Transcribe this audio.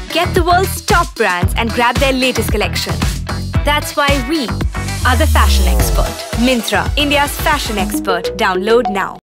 Get the world's top brands and grab their latest collection. That's why we are the fashion expert. Myntra, India's fashion expert. Download now.